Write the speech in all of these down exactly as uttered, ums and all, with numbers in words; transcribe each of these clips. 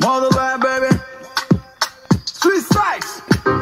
Motherland, baby. Three strikes.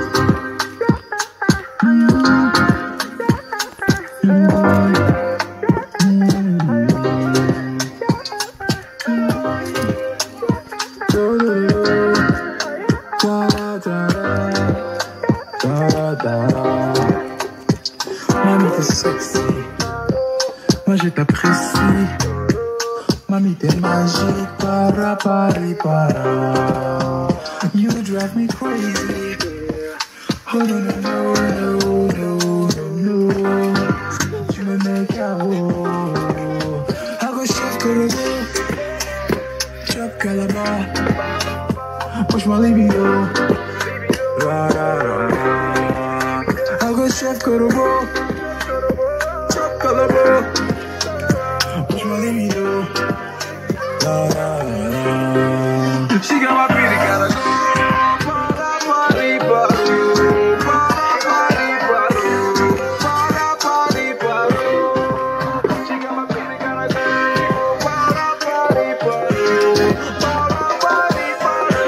Mamie t'es sexy, moi je t'apprécie. Mamie t'es magique, Parapariparo. You drive me crazy. Oh no no no no no no no. Tu me mets K O. I go chef Korobo, chop Calabar. Push my libido. Ra ra ra. I go chef Korobo, chop Calabar. Push my libido. La, la, la, la. She got my pretty gotta go. Parapariparo, Parapariparo, Parapariparo. She got my pretty gotta go. Parapariparo, Parapariparo,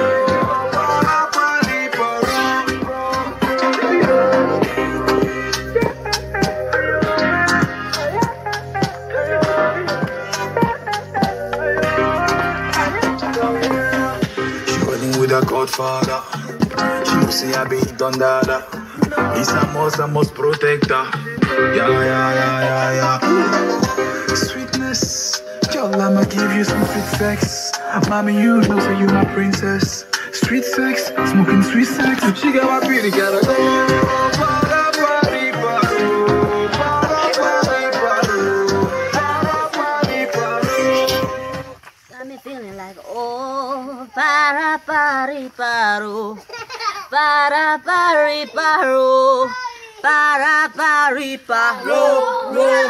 with a godfather, she must say I be done dada. It's a must, I must protect her. Yeah, yeah, yeah, yeah, yeah. Sweetness, girl, I'ma give you some sweet sex. Mommy, you know, say you my princess. Sweet sex, smoking sweet sex. She got my pretty, gotta go. Got me feeling like, oh, Parapariparo, Parapariparo, Parapariparo.